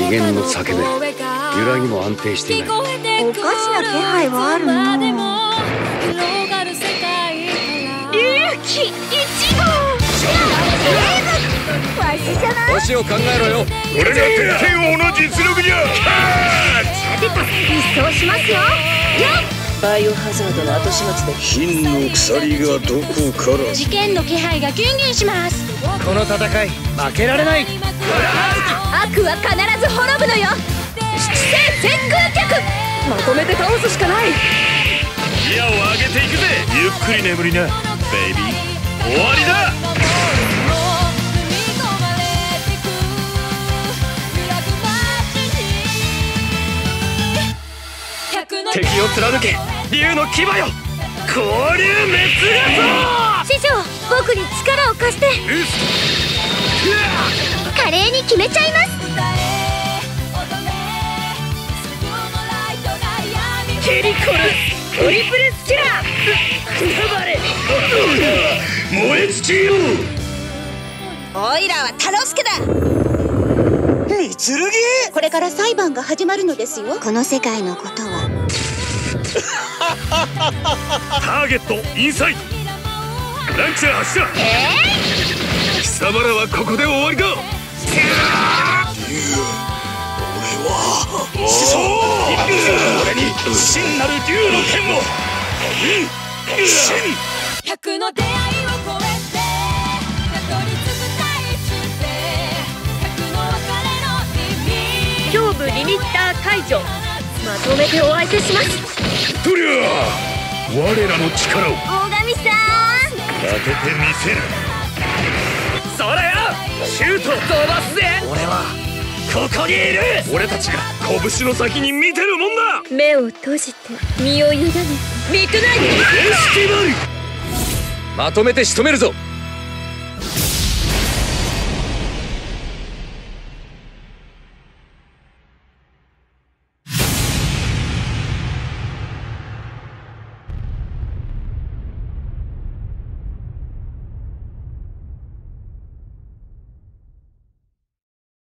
機嫌の裂け目、揺らぎも安定していない。 おかしな気配はあるな。 勇気1号。 わしじゃない。 年を考えろよ。 俺が鉄拳王の実力じゃ。 出た、一掃しますよ。 バイオハザードの後始末で金の鎖がどこから。 事件の気配がギュンギュンします。 この戦い負けられない。 悪は必ず滅ぶのよ。七星先空脚、まとめて倒すしかない。 ギアを上げていくぜ。ゆっくり眠りなベイビー。終わりだ。敵を貫け竜の牙よ。交流滅が師匠、僕に力を貸して。華麗に決めちゃいます。 ケリコルトリプルスキラー。くたばれ。 燃え尽きよ。 オイラはタロスケだ。 これから裁判が始まるのですよ。この世界のことは。 ターゲットインサイド。ランチャー発射。貴様らはここで終わりだ。俺に真なる竜の剣を。 100の出会いを超えてたどり着く大衆で100の別れの意味。 胸部リミッター解除。まとめてお相手します。 とりゃ我らの力を大神さん。 当ててみせる。それよ、シュート飛ばすぜ。俺はここにいる。俺たちが拳の先に見てるもんだ。 目を閉じて身を委ねてミッドナイト。 まとめて仕留めるぞ。